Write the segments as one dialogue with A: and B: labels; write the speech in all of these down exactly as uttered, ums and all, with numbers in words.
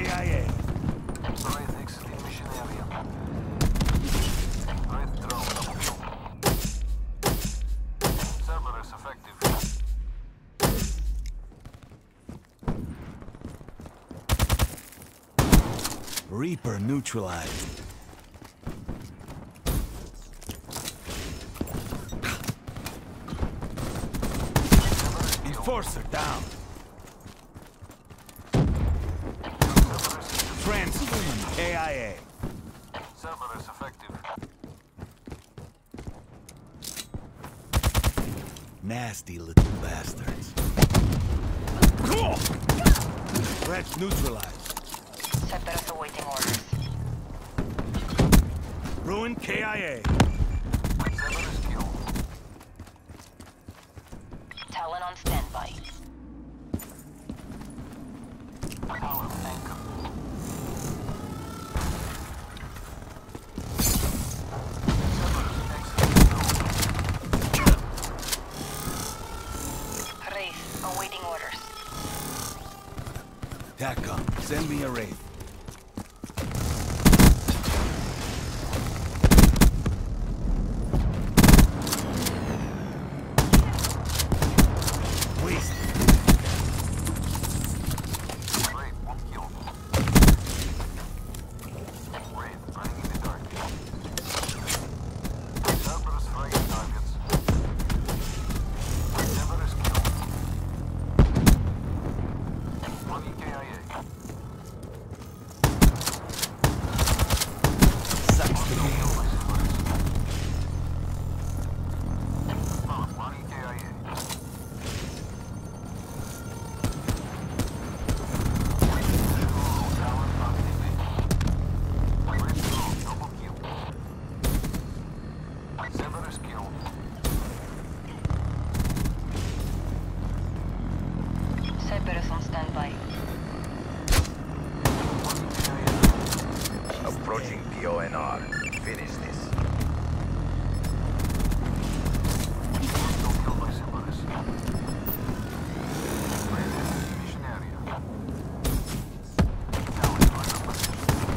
A: I A.
B: Wraith exiting mission area. Wraith drone double kill. Cerberus effective.
A: Reaper neutralized. Enforcer down. Transhuman A I A.
B: Cerberus effective.
A: Nasty little bastards. Cool. Threats neutralized.
C: Cerberus awaiting orders.
A: Ruin K I A.
B: Cerberus kill.
C: Talon on standby.
B: Power anchor.
C: Wraith awaiting orders.
A: TACCOM, send me a Wraith. Waste.
B: Wraith one kill. Wraith running in the dark. Cerberus fragging targets. Cerberus kill. Money K I A.
A: Sucks to be.
B: Money K I A. Cerberus kill.
C: Cerberus on standby.
D: Approaching P O N R. Finish this.
B: Hostile kill by Cerberus. Wraith exiting mission area. Talon under position.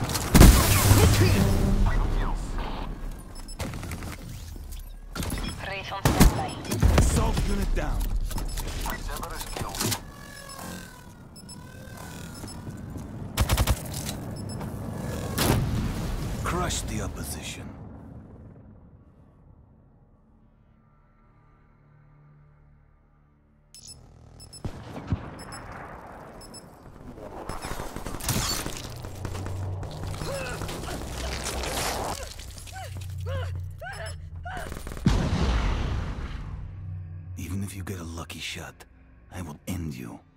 B: Two kills.
C: Wraith on standby.
A: Assault unit down.
B: Cerberus kill.
A: Crush the opposition. Even if you get a lucky shot, I will end you.